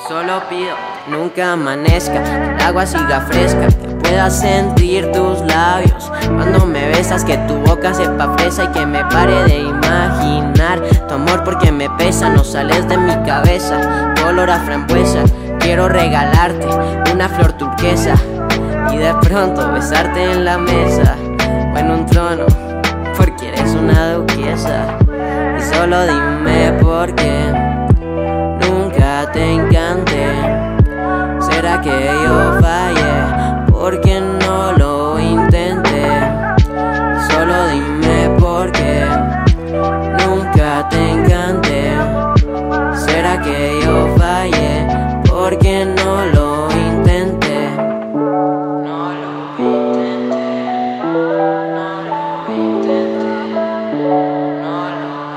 Solo pido, nunca amanezca, que el agua siga fresca, que pueda sentir tus labios cuando me besas, que tu boca sepa fresa y que me pare de imaginar tu amor porque me pesa, no sales de mi cabeza, color a frambuesa. Quiero regalarte una flor turquesa y de pronto besarte en la mesa o en un trono, porque eres una duquesa. Y solo dime por qué nunca te encanté. ¿Será que yo fallé porque no lo intenté? Y solo dime por qué nunca te encanté. ¿Será que yo fallé porque no lo intenté? No lo intenté, no lo intenté, no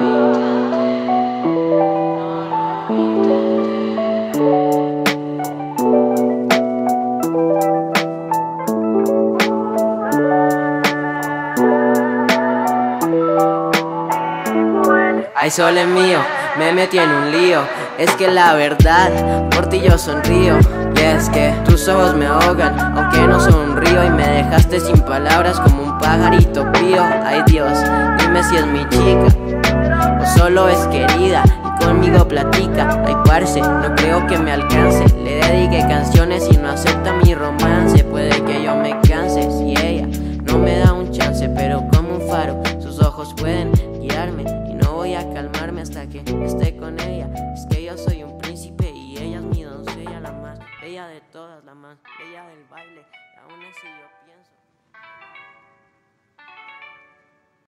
lo intenté. Ay, sole mío, me metí en un lío. Es que la verdad, por ti yo sonrío. Y es que tus ojos me ahogan, aunque no sonrío. Y me dejaste sin palabras como un pajarito pío. Ay Dios, dime si es mi chica o solo es querida y conmigo platica. Ay parce, no creo que me alcance. Le dediqué canciones y no acepta mi romance. Puede que yo me